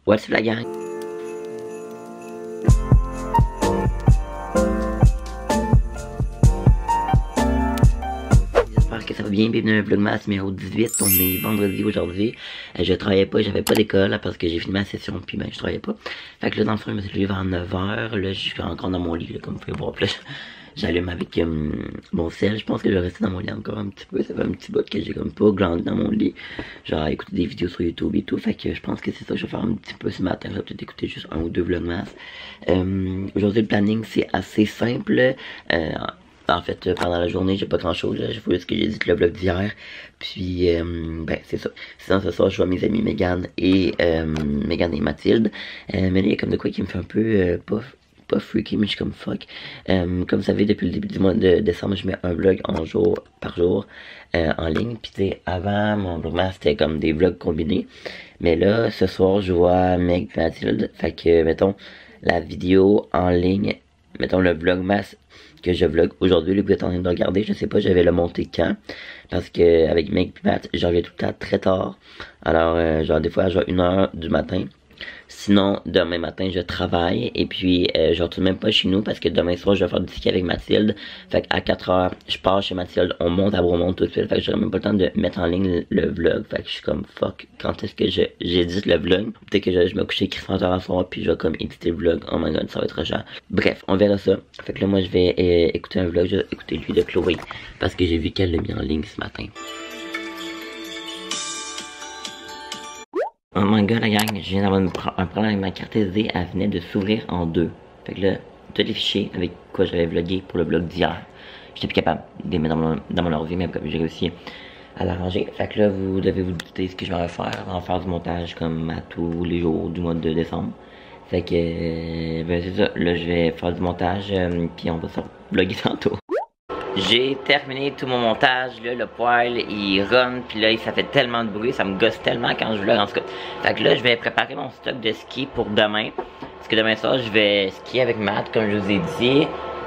What's up la gang? J'espère que ça va bien, bienvenue à un vlogmas numéro 18, on est vendredi aujourd'hui. Je travaillais pas, j'avais pas d'école parce que j'ai fini ma session puis ben je travaillais pas. Fait que là dans le fond je me suis levé vers 9h, là je suis encore dans mon lit là, comme vous pouvez voir. Puis là j'allume avec mon sel, je pense que je vais rester dans mon lit encore un petit peu, ça fait un petit bout que j'ai comme pas glandé dans mon lit. Genre écouter des vidéos sur YouTube et tout, fait que je pense que c'est ça que je vais faire un petit peu ce matin, je vais peut-être écouter juste un ou deux vlogmas. Aujourd'hui le planning c'est assez simple. En fait, pendant la journée, j'ai pas grand chose, j'ai fait ce que j'ai dit le vlog d'hier. Puis, ben, c'est ça. Sinon, ce soir, je vois mes amis Megan et Mathilde. Mais là, il y a comme de quoi qui me fait un peu, pas freaky, mais je suis comme fuck. Comme vous savez, depuis le début du mois de décembre, je mets un vlog par jour en ligne. Puis, tu sais, avant, mon vlogmas, c'était comme des vlogs combinés. Mais là, ce soir, je vois Meg et Mathilde. Fait que, mettons, la vidéo en ligne, mettons le vlogmas que je vlog aujourd'hui, là, vous êtes en train de regarder, je sais pas, j'avais le monté quand, parce que avec Meg et Matt, j'en reviens tout le temps très tard, alors genre des fois, genre 1h du matin, sinon, demain matin, je travaille, et puis je retourne même pas chez nous, parce que demain soir, je vais faire du ski avec Mathilde, fait qu'à 4h, je pars chez Mathilde, on monte à Bromont tout de suite, fait que j'aurai même pas le temps de mettre en ligne le vlog, fait que je suis comme, fuck, quand est-ce que j'édite le vlog, peut-être que je me couche écrit 30h à soir, puis je vais comme éditer le vlog, oh my god, ça va être cher. Bref, on verra ça, fait que là, moi, je vais écouter un vlog, je vais écouter lui de Chloé, parce que j'ai vu qu'elle l'a mis en ligne ce matin. Oh my god la gang, je viens d'avoir un problème avec ma carte SD, elle venait de s'ouvrir en deux. Fait que là, tous les fichiers avec quoi j'avais vlogué pour le vlog d'hier, j'étais plus capable de les mettre dans mon ordi, mais comme j'ai réussi à l'arranger. Fait que là, vous devez vous douter ce que je vais faire, en faire du montage comme à tous les jours du mois de décembre. Fait que, ben c'est ça, là je vais faire du montage, puis on va se vlogger tantôt. J'ai terminé tout mon montage, là, le poêle il run, puis là ça fait tellement de bruit, ça me gosse tellement quand je vlog en tout cas. Fait que là je vais préparer mon stock de ski pour demain, parce que demain soir je vais skier avec Matt comme je vous ai dit.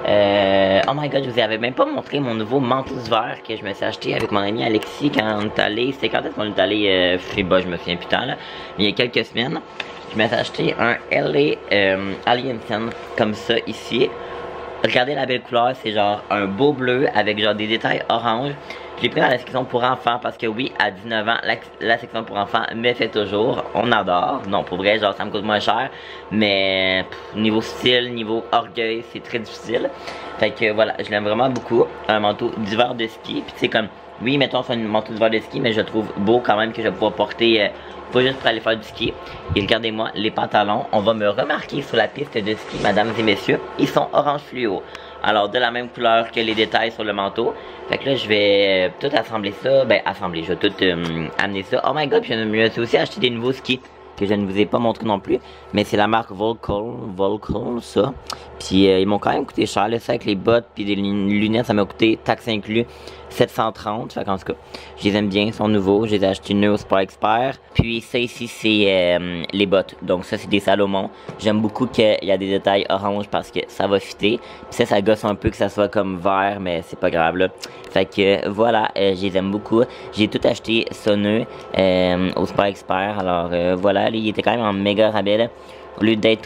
Oh my god, je vous avais même pas montré mon nouveau manteau d'hiver que je me suis acheté avec mon ami Alexis quand on est allé, c'était quand est-ce qu'on est allé, je sais pas, je me souviens plus tant là, mais il y a quelques semaines. Je me suis acheté un LA Aliensen comme ça ici. Regardez la belle couleur, c'est genre un beau bleu avec genre des détails orange. Je l'ai pris dans la section pour enfants parce que oui, à 19 ans, la section pour enfants me fait toujours. On adore. Non, pour vrai, genre ça me coûte moins cher. Mais niveau style, niveau orgueil, c'est très difficile. Fait que voilà, je l'aime vraiment beaucoup. Un manteau d'hiver de ski. Puis c'est comme, oui, mettons c'est un manteau d'hiver de ski, mais je le trouve beau quand même que je vais pouvoir porter pas juste pour aller faire du ski. Et regardez-moi, les pantalons, on va me remarquer sur la piste de ski, mesdames et messieurs, ils sont orange fluo. Alors de la même couleur que les détails sur le manteau. Fait que là je vais tout assembler ça, je vais tout amener ça. Oh my god, puis je me suis aussi acheté des nouveaux skis que je ne vous ai pas montré non plus, mais c'est la marque Volcol ça. Puis ils m'ont quand même coûté cher, là, ça avec les bottes puis des lunettes, ça m'a coûté taxe inclus 730. Fait qu'en tout cas, je les aime bien, ils sont nouveaux, je les ai achetés neufs Sport Expert. Puis ça ici c'est les bottes, donc ça c'est des Salomon. J'aime beaucoup qu'il y a des détails orange parce que ça va fitter. Puis ça gosse un peu que ça soit comme vert, mais c'est pas grave là. Fait que voilà, je les aime beaucoup. J'ai tout acheté sonneux au Sport Expert, alors voilà, il était quand même en méga rabais là. Au lieu d'être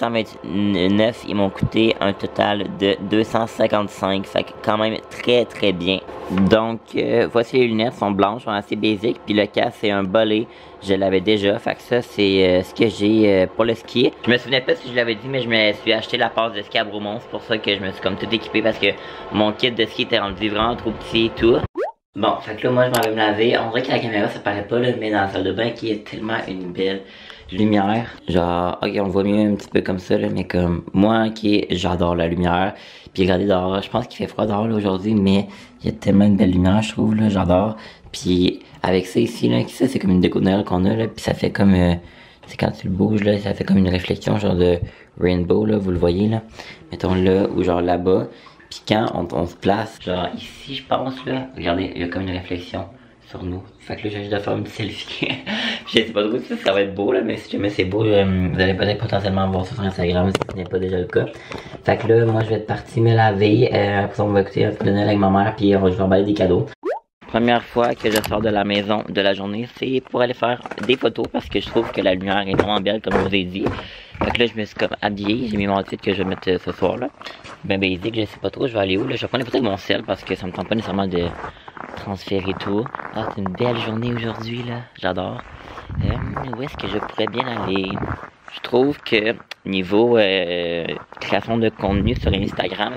429, ils m'ont coûté un total de 255. Fait que quand même très très bien. Donc voici les lunettes, sont blanches, sont assez basiques. Puis le casque c'est un bolé, je l'avais déjà. Fait que ça c'est ce que j'ai pour le ski. Je me souvenais pas si je l'avais dit, mais je me suis acheté la passe de ski à Bromont. C'est pour ça que je me suis comme tout équipé parce que mon kit de ski était rendu vraiment trop petit et tout. Bon, fait que là moi je m'en vais me laver. On dirait que la caméra ça paraît pas là, mais dans la salle de bain qui est tellement une belle lumière. Genre, ok on voit mieux un petit peu comme ça là, mais comme moi qui j'adore la lumière. Puis regardez dehors, je pense qu'il fait froid dehors là aujourd'hui, mais il y a tellement une belle lumière je trouve là, j'adore. Puis avec ça ici là, ça c'est comme une déco de Noël qu'on a là, puis ça fait comme, c'est quand tu le bouges là, ça fait comme une réflexion genre de rainbow là, vous le voyez là. Mettons là ou genre là-bas. Puis quand on se place, genre ici je pense là, regardez, il y a comme une réflexion sur nous. Fait que là j'ai juste de faire une selfie. Je sais pas trop si ça va être beau là, mais si jamais c'est beau, vous allez peut-être potentiellement voir ça sur Instagram si ce n'est pas déjà le cas. Fait que là moi je vais être parti me laver, après ça on va écouter un peu de Noël avec ma mère, puis je vais emballer des cadeaux. première fois que je sors de la maison de la journée, c'est pour aller faire des photos parce que je trouve que la lumière est vraiment belle comme je vous ai dit. Fait que là je me suis comme habillé, j'ai mis mon outfit que je vais mettre ce soir là. Ben basique, je sais pas trop je vais aller où là. Je vais prendre des photos avec mon sel parce que ça me tente pas nécessairement de transférer tout. Ah c'est une belle journée aujourd'hui là, j'adore. Où est-ce que je pourrais bien aller? Je trouve que niveau création de contenu sur Instagram,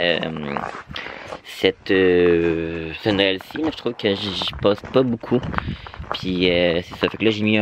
ce Noël-ci, je trouve que j'y poste pas beaucoup. Puis c'est ça, fait que là j'ai mis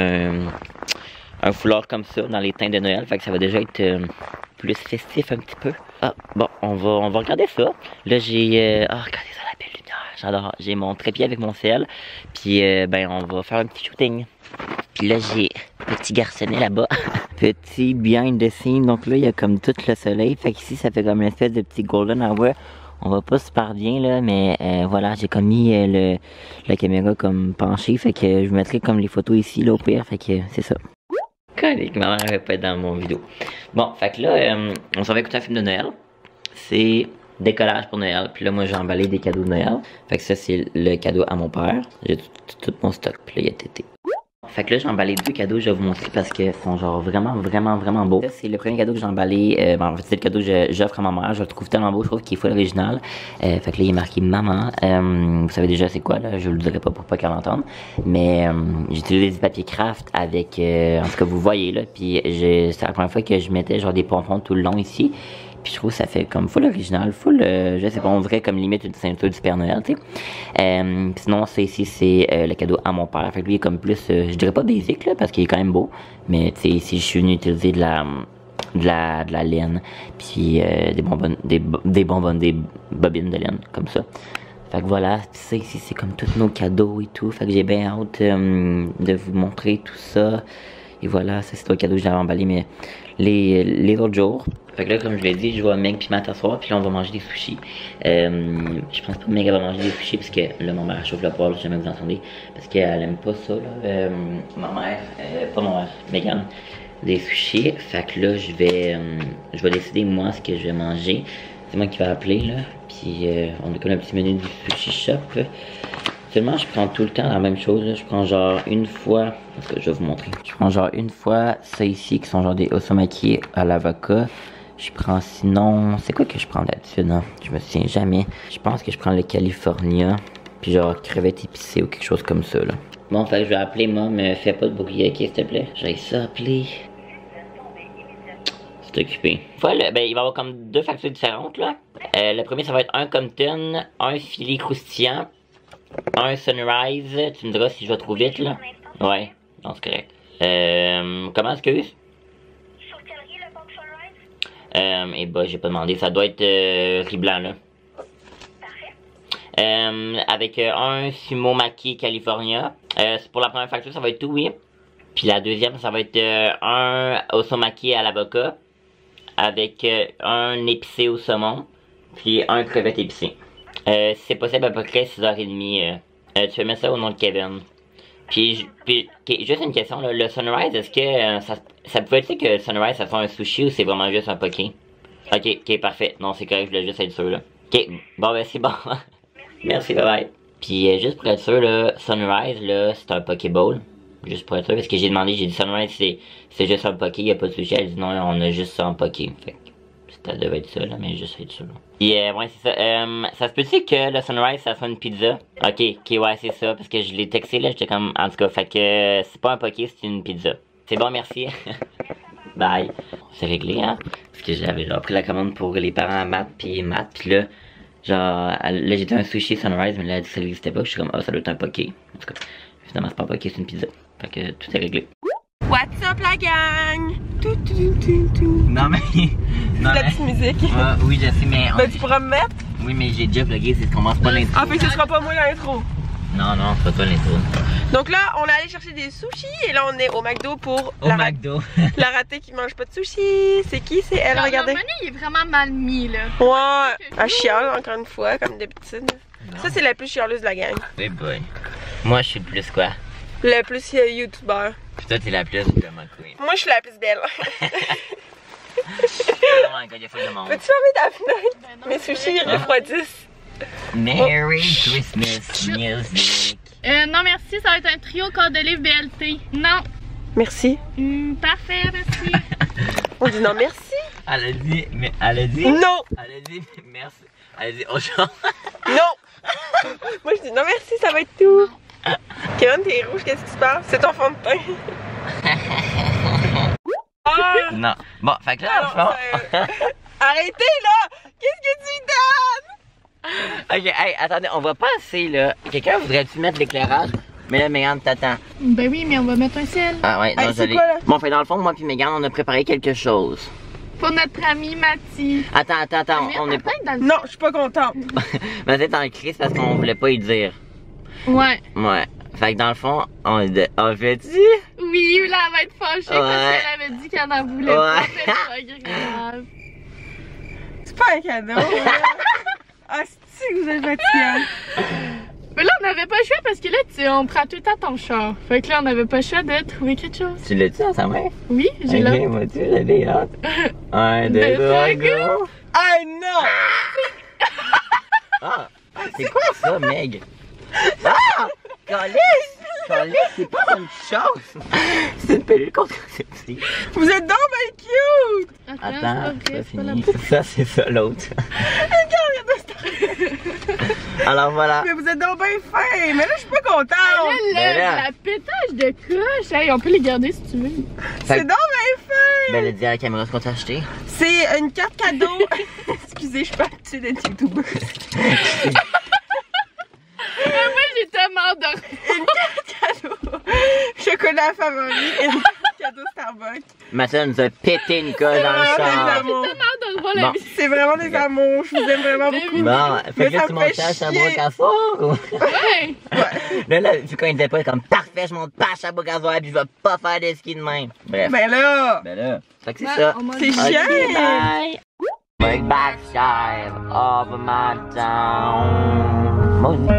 un foulard comme ça dans les teints de Noël, fait que ça va déjà être plus festif un petit peu. Ah bon, on va regarder ça. Là j'ai regardez ça la belle lumière, j'adore. J'ai mon trépied avec mon sel, puis ben on va faire un petit shooting. Puis là j'ai petit garçonnet là-bas, petit behind the scene, donc là il y a comme tout le soleil, fait qu'ici ça fait comme une espèce de petit golden hour. On va pas super bien là, mais voilà, j'ai comme mis la caméra comme penchée, fait que je mettrai comme les photos ici là au pire, fait que c'est ça. Calique, ma mère avait pas être dans mon vidéo. Bon, fait que là, on s'en va écouter un film de Noël. C'est décollage pour Noël, puis là moi j'ai emballé des cadeaux de Noël. Fait que ça c'est le cadeau à mon père. J'ai tout mon stock, puis là il y a tété. Fait que là j'ai emballé deux cadeaux, je vais vous montrer parce qu'ils sont genre vraiment beaux. C'est le premier cadeau que j'ai emballé, en fait c'est le cadeau que j'offre à ma mère, je le trouve tellement beau, je trouve qu'il est full original. Fait que là il est marqué maman, vous savez déjà c'est quoi là, je vous le dirai pas pour pas qu'elle l'entende. Mais j'ai utilisé du papier craft avec, en tout cas vous voyez là, puis c'est la première fois que je mettais genre des pompons tout le long ici. Puis je trouve que ça fait comme full original, full, je sais pas, on dirait comme limite une ceinture du Père Noël, tu sais. Sinon, ça ici, c'est le cadeau à mon père. Fait que lui, il est comme plus, je dirais pas basic, là, parce qu'il est quand même beau. Mais tu sais, ici, je suis venu utiliser de la laine, puis des bobines de laine, comme ça. Fait que voilà, ça ici, c'est comme tous nos cadeaux et tout. Fait que j'ai bien hâte de vous montrer tout ça. Et voilà, ça c'est le cadeau que j'avais emballé, mais les autres jours. Fait que là, comme je l'ai dit, je vois Meg puis Matt asseoir, puis là on va manger des sushis. Je pense pas que Meg va manger des sushis, parce que là, ma mère chauffe le poêle, si jamais vous entendez. Parce qu'elle aime pas ça, là. Ma mère, pas ma mère, Megan, des sushis. Fait que là, je vais décider, moi, ce que je vais manger. C'est moi qui vais appeler, là. Puis on a comme un petit menu du sushi shop. Seulement, je prends tout le temps la même chose, là. Je prends genre une fois, parce que je vais vous montrer. Je prends genre une fois ça ici, qui sont genre des osomaki à l'avocat. Je prends sinon, c'est quoi que je prends d'habitude, hein? Je me souviens jamais. Je pense que je prends le California, puis genre crevettes épicées ou quelque chose comme ça, là. Bon, fait que je vais appeler Mom, fais pas de bruit, ok, s'il te plaît. J'ai ça appeler. C'est occupé. Voilà, ben il va y avoir comme deux factures différentes, là. Le premier, ça va être un Compton, un filet croustillant. Un Sunrise, tu me diras si je vais trop vite là. Ouais, non c'est correct. Comment excuse? Sur quel riz le pork Sunrise? Et bah j'ai pas demandé, ça doit être riz blanc là. Parfait. Avec un sumo maki California. Pour la première facture ça va être tout oui. Puis la deuxième ça va être un osomaki à l'avocat. Avec un épicé au saumon. Puis un crevette épicé. Si c'est possible à peu près 6h30, tu fais mettre ça au nom de Kevin. Puis juste une question, là, le Sunrise, est-ce que ça peut être que le Sunrise ça fait un sushi ou c'est vraiment juste un poké? Ok, parfait. Non, c'est correct, je voulais juste être sûr là. Ok, bon ben c'est bon. Merci, bye bye. Puis juste pour être sûr, là, Sunrise, là, c'est un Pokéball. Juste pour être sûr, parce que j'ai demandé, j'ai dit Sunrise, c'est juste un poké, y a pas de sushi. Elle dit non, on a juste ça en poké. Fait que ça devait être ça là, mais juste être sûr. Ouais, c'est ça. Ça se peut-tu que le Sunrise, ça soit une pizza? Ok, ouais, c'est ça. Parce que je l'ai texté, là, j'étais comme... En tout cas, fait que c'est pas un poké, c'est une pizza. C'est bon, merci. Bye. C'est réglé, hein? Parce que j'avais genre pris la commande pour les parents à Matt, puis là, genre... Là, j'étais un sushi Sunrise, mais là, elle a dit que ça n'existait pas. Je suis comme, ça doit être un poké. En tout cas, finalement, c'est pas un poké, c'est une pizza. Fait que tout est réglé. What's up la gang? Non mais... Non, la petite musique. Oui je sais mais... Ben tu pourras me mettre? Oui mais j'ai déjà vlogué, c'est ce qu'on commence pas l'intro. Ah fait que ce sera pas moi l'intro. Non, c'est pas toi l'intro. Donc là on est allé chercher des sushis et là on est au McDo pour McDo. La ratée qui mange pas de sushis. C'est qui? C'est elle, regardez. Le menu il est vraiment mal mis là. Ouais, elle chiale encore une fois comme d'habitude. Ça c'est la plus chialeuse de la gang. Oui boy. Moi je suis le plus quoi? Le plus youtubeur. Puis toi t'es la plus vraiment queen. Moi je suis la plus belle. Oh my god, il y a full de monde. Peux-tu fermer ta fenêtre? Ben non, Mes sushis ils refroidissent. Merry Christmas music. Non, merci, ça va être un trio corps de livre BLT. Non. Merci. Parfait, merci. On dit non, merci. Elle a dit, mais elle a dit. Non. Elle a dit, merci. Elle a dit, oh genre. Non. Moi, je dis non, merci, ça va être tout. Kevin, t'es rouge, qu'est-ce qui se passe? C'est ton fond de teint. Non. Bon, fait que là, Arrêtez là! Qu'est-ce que tu donnes? Ok, hey, attendez, on va passer là. Quelqu'un voudrait-tu mettre l'éclairage? Mais là, Mégane t'attend. Ben oui, mais on va mettre un ciel. Ah ouais, non, Hey, c'est je quoi, là? Bon, fait dans le fond, moi puis Mégane, on a préparé quelque chose. Pour notre ami Mathie. Attends, on est pas. Non, je suis pas contente. Mais c'est en crise parce qu'on voulait pas y dire. Ouais. Ouais. Fait que dans le fond, on fait-tu? Oui, là, elle va être fâchée Ouais. parce qu'elle avait dit qu'elle en voulait pas. Mais c'est pas grave. C'est pas un cadeau. Là. Ah, c'est que vous êtes fatigués. Mais là, on n'avait pas le choix parce que là, on prend tout le temps ton char. Fait que là, on n'avait pas le choix de trouver quelque chose. Tu l'as-tu dans sa main? Oui, j'ai Ok, là. moi tu l'avais hâte. 1, 2, 3, go! Ah non! Ah! C'est quoi ça, Meg? Ah! Calisse! Calisse, c'est pas une chose! C'est une pilule contraceptive. Vous êtes donc bien cute! Attends, c'est c'est pas fini. Ça, c'est ça, l'autre. Alors voilà. Mais vous êtes donc bien fin! Mais là, je suis pas contente! Ben là. La pétage de coche, hey, on peut les garder si tu veux. C'est donc bien fin! Ben, le dire à la caméra ce qu'on t'a acheté. C'est une carte cadeau. Excusez, je suis pas habituée d'être youtubeuse. Moi, j'ai tellement dormi. Une carte cadeau. Chocolat favori et une carte cadeau Starbucks. Mathilde nous a pété une coche dans le C'est vraiment char. des amours. Tellement de voir la Bon. vie. C'est vraiment des amours. Je vous aime vraiment beaucoup. Bon, fait Mais que là, ça tu me montes fait ça à chier. Sherbrooke à soir ou? Ouais. Là, vu qu'on était pas comme parfait, je monte pas à Sherbrooke à soir puis je vais pas faire de ski de même. Bref. Ben là! Ben là. Fait que c'est Ouais, ça. on m'a C'est dit- chiant! Ok, bye. Big backside of my town. Maudit.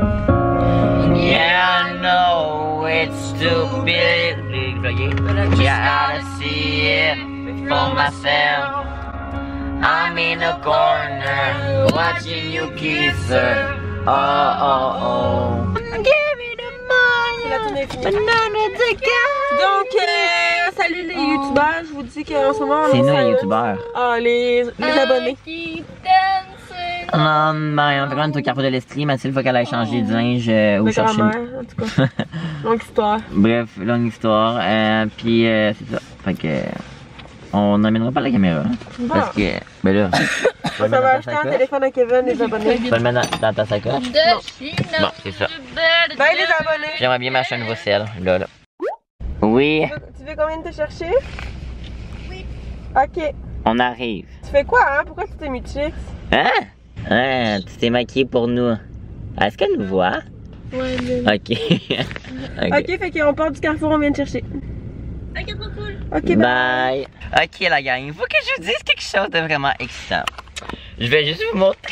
Yeah, I know it's stupid. Gotta see it for myself. I'm in a corner watching you kiss her. Oh, oh, oh. Give me the money. La tournée est finie. Banana the Donc, salut les youtubeurs. Je vous dis qu'en ce moment, on C'est nous lance, les youtubeurs. Ah, les abonnés. Qui danse. Non, Marion, fait quand même au carrefour de l'Estrie, Mathilde, faut qu'elle aille changer de linge ou Ma chercher. grand-mère, en tout cas. Longue histoire. Bref, longue histoire. Puis c'est ça. Fait que. On n'amènera pas la caméra. Hein, parce que. Ben là. Tu vas le Ça va mettre dans acheter ta un sacoche. téléphone à Kevin, les abonnés. Tu vas le mettre dans ta sacoche. Bon, c'est ça. Bye les abonnés. J'aimerais bien m'acheter un nouveau sel. Là. Oui, Tu veux qu'on vienne te chercher? Oui. Ok. on arrive. Tu fais quoi, hein? Pourquoi tu t'es mis de chics? Hein? Hein? Tu t'es maquillée pour nous. Est-ce qu'elle nous voit? Ouais, mais... Ok. Ok, fait qu'on part du carrefour, on vient te chercher. Ok, trop cool. Ok, Bye. Ok la gang, il faut que je vous dise quelque chose de vraiment excitant. Je vais juste vous montrer.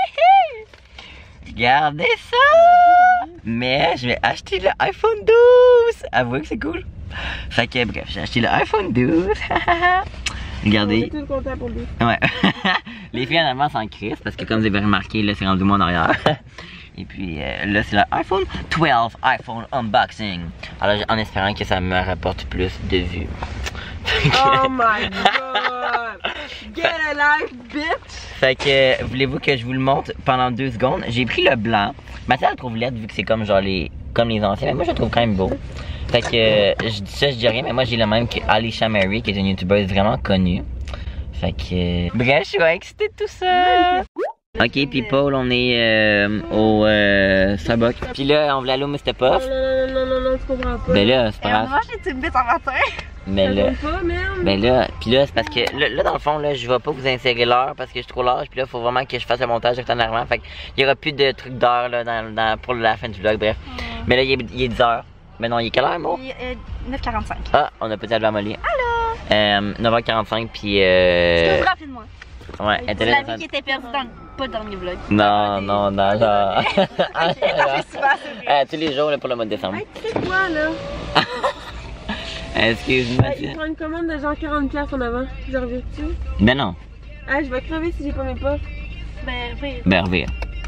Regardez ça. Mais je vais acheter le iPhone 12. Avouez que c'est cool. Fait que bref, j'ai acheté le iPhone 12. On Regardez. est tous contents pour lui. Ouais. Les filles en allemand s'en crissent parce que comme vous avez remarqué, là c'est rendu moi en arrière. Et puis là c'est le iPhone 12 iPhone unboxing. Alors en espérant que ça me rapporte plus de vues. Oh my god! Get a life, bitch! Fait que voulez-vous que je vous le montre pendant 2 secondes? J'ai pris le blanc. Mathilde elle trouve laid vu que c'est comme genre comme les anciens, mais moi je le trouve quand même beau. Fait que je dis ça, je dis rien, mais moi j'ai le même que Alicia Mary, qui est une youtubeuse vraiment connue. Fait que bref, je suis excitée de tout ça. Ok people, on est au Starbucks. Puis là, on voulait aller au Mr. Puff. Non, tu comprends pas. Ben là, c'est pas grave. j'ai une bite en matin. Mais là, Pas, merde. ben là, puis là, c'est parce que là, dans le fond, là, je vais pas vous insérer l'heure parce que je suis trop large. Puis là, faut vraiment que je fasse le montage en arrière. Fait qu'il y aura plus de trucs d'heure là pour la fin du vlog. Bref. Mais là, il est 10h. Mais non, il est quelle heure, moi? Il est 9h45. Ah, on a peut-être la molly. Allô? 9h45, puis Je peux vous rappeler de moi. ouais, elle était C'est là. l'ami qui était perdu dans pas le dernier vlog. Non, genre. C'est super, c'est vrai. Tous les jours là, pour le mois de décembre. Hey, tu sais quoi, là? Excuse-moi. Il prend une commande de genre 40$ en avant. Je reviens-tu? Ben non. Ah, je vais crever si j'ai pas mes poches. Ben oui. Ben revire.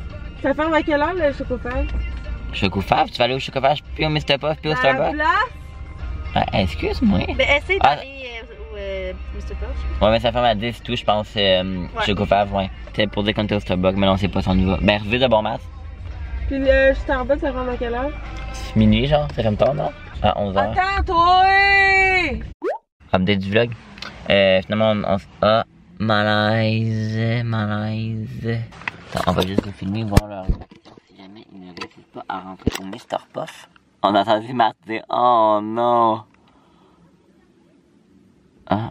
Ça ferme à quelle heure le chocofave? Chocofave, tu vas aller au Chocofave puis au Mr. Puff puis au Starbucks? Ah, excuse-moi. Ben, essaye d'aller au Mr. Puff. Ouais, mais ça ferme à 10 tout, je pense. Chocofave, ouais. C'était pour dire qu'on était au Starbucks, mais là, on sait pas si on y va. Ben, revu de bon maths. Puis le Starbucks, ça ferme à quelle heure? Minuit, genre, ça ferme tard, non? À 11h. Attends, toi! Update du vlog. Finalement, ah, malaise. Attends, on va juste les filmer, voir leur réaction. Si jamais ils ne réussissent pas à rentrer au Mr. Puff. On a entendu Marthe dire, oh non! Ah.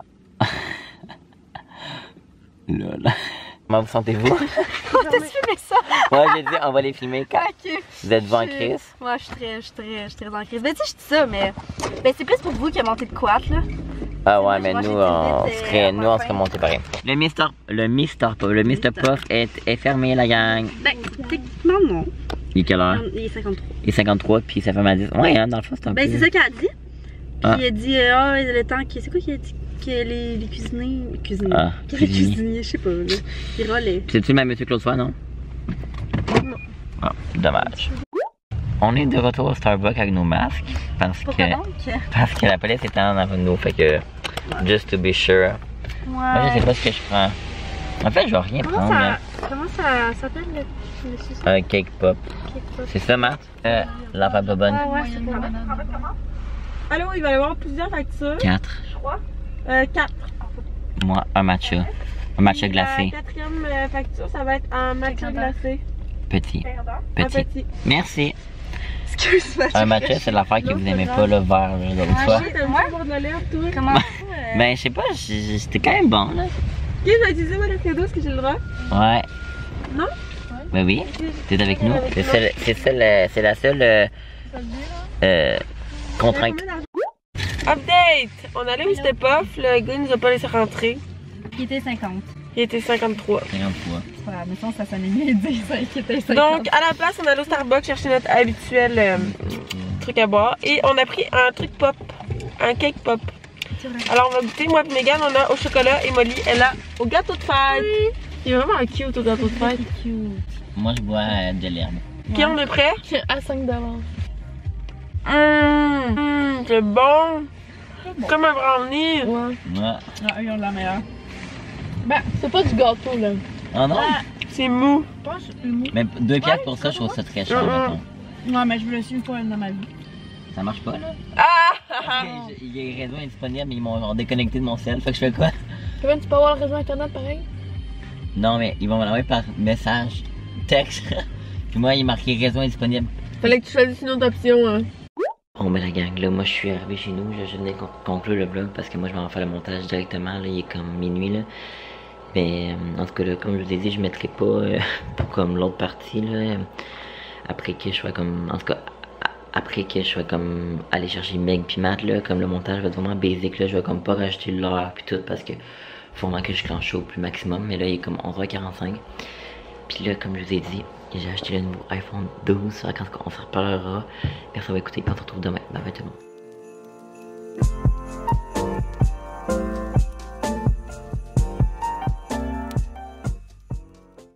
Lol. Comment vous sentez-vous? On t'a filmé ça? Ouais, j'ai dit, on va les filmer quand Ok. vous êtes devant Chris. Moi, je suis très en crise. Ben, tu sais, je dis ça, mais. Ben, c'est plus pour vous qui a monté de quad, là. Ah ouais, mais Moi, nous, j'ai on dit vite, serait, nous, on enfin. serait monté pareil. Le Mr. Puff est fermé, la gang. Ben, techniquement, non. Il est quelle heure? Il est 53. Il est 53, puis ça ferme à 10. Ouais, hein, dans le fond, c'est un peu... Ben, c'est ça qu'elle a dit. Puis Ah. il a dit, le temps qui. C'est quoi qu'il a dit? Que les cuisiniers. Ah, Les cuisiniers. cuisiniers, je sais pas, là. Ils rôlaient. C'est-tu le même monsieur que l'autre fois, non? Non. Ah, dommage. On est de retour au Starbucks avec nos masques, Pourquoi donc? parce que la police est en avant de nous, fait que... Just to be sure. Moi, je sais pas ce que je prends. En fait, je vais rien prendre. Là. Comment ça s'appelle le Un cake pop. C'est ça, Marthe? L'affaire pas bonne. Ouais, c'est bon. Allô, il va y avoir plusieurs factures. 4. 4. Moi, un matcha. Un matcha glacé. La quatrième facture, ça va être un matcha glacé. Petit. Un Petit. petit. Merci. Excuse-moi. Un matcha, c'est l'affaire que vous aimez pas, le vert, là, l'autre fois. T'aimes ça boire de la lait, toi? Comment ça? Ben, je sais pas, c'était quand même bon, là. Ok, je vais utiliser mon cadeau, est-ce que j'ai le droit? Ouais. Non? Ben oui. T'es avec nous. C'est la seule contrainte. Update! On allait au Mr. Puff, le gars nous a pas laissé rentrer. Il était 50. Il était 53. 53. Voilà, mais ça s'en est mieux dit, ça, qui était 50. Donc, à la place, on allait au Starbucks chercher notre habituel truc à boire. Et on a pris un truc pop. Un cake pop. Alors, on va goûter. Moi et Megan, on a au chocolat et Molly, elle a au gâteau de fête. Il est vraiment cute au gâteau de fête. Moi, je bois de l'herbe. Ok, on est prêt? À 5 $. C'est bon. Comme un brownie. Ouais. Ouais. Ah, ils ont de la meilleure. Ben, c'est pas du gâteau, là. Oh non? C'est mou. Je pense que c'est mou. Mais 2 piastres pour ça, je trouve ça très cher, mettons. Non, mais je me le suis une fois dans ma vie. Ça marche pas, là? Ah! Il y a les réseaux indisponibles, mais ils m'ont déconnecté de mon cell. Fait que je fais quoi? Kevin, tu peux avoir le réseau internet pareil? Non, mais ils vont me l'envoyer par message, texte. Puis moi, il est marqué réseau indisponible. Fallait que tu choisisses une autre option, hein. Bon, ben la gang, là, moi, je suis arrivé chez nous. Je venais conclure le vlog parce que moi, je m'en vais faire le montage directement. Là, il est comme minuit, là. Mais en tout cas, là, comme je vous ai dit, je mettrai pas pour comme l'autre partie, là. Après que je sois comme. En tout cas, après que je sois comme aller chercher Meg puis Matt, là, comme le montage va être vraiment basic, là, je vais comme pas rajouter l'heure puis tout parce que faut vraiment que je clenche au plus maximum. Mais là, il est comme 11h45. Puis là, comme je vous ai dit, j'ai acheté le nouveau iPhone 12. Quand on s'en reparlera, personne va écouter. On se retrouve demain. Bye bye tout le monde.